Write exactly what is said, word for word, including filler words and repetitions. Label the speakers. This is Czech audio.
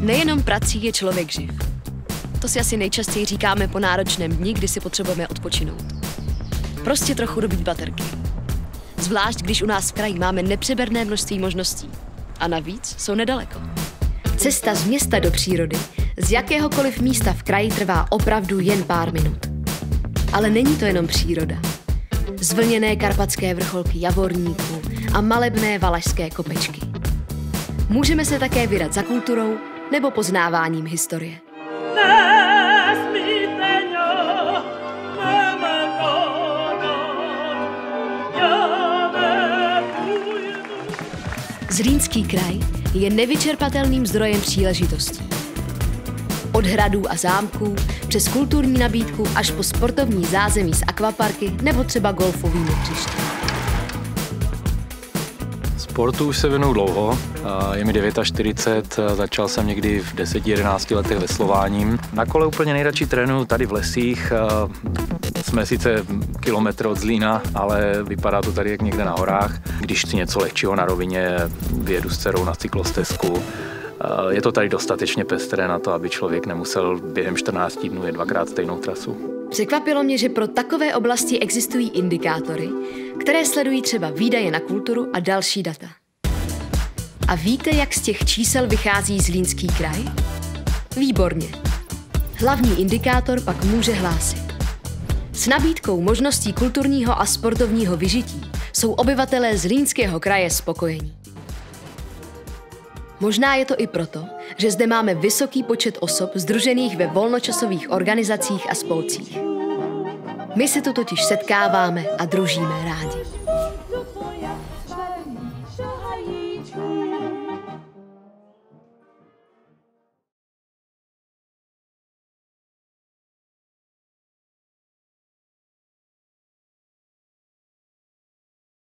Speaker 1: Nejenom prací je člověk živ. To si asi nejčastěji říkáme po náročném dni, kdy si potřebujeme odpočinout. Prostě trochu dobít baterky. Zvlášť, když u nás v kraji máme nepřeberné množství možností. A navíc jsou nedaleko. Cesta z města do přírody, z jakéhokoliv místa v kraji trvá opravdu jen pár minut. Ale není to jenom příroda. Zvlněné karpatské vrcholky Javorníků a malebné valašské kopečky. Můžeme se také vydat za kulturou nebo poznáváním historie. Zlínský kraj je nevyčerpatelným zdrojem příležitostí. Od hradů a zámků, přes kulturní nabídku až po sportovní zázemí z akvaparky nebo třeba golfovými hřiště.
Speaker 2: Sportu už se věnuju dlouho, je mi čtyřicet devět, začal jsem někdy v deseti jedenácti letech veslováním. Na kole úplně nejradši trénuju tady v lesích, jsme sice kilometr od Zlína, ale vypadá to tady jak někde na horách. Když chci něco lehčího na rovině, vyjedu s dcerou na cyklostezku. Je to tady dostatečně pestré na to, aby člověk nemusel během čtrnácti dnů jet dvakrát stejnou trasu.
Speaker 1: Překvapilo mě, že pro takové oblasti existují indikátory, které sledují třeba výdaje na kulturu a další data. A víte, jak z těch čísel vychází Zlínský kraj? Výborně. Hlavní indikátor pak může hlásit. S nabídkou možností kulturního a sportovního vyžití jsou obyvatelé Zlínského kraje spokojení. Možná je to i proto, že zde máme vysoký počet osob sdružených ve volnočasových organizacích a spolcích. My se tu totiž setkáváme a družíme rádi.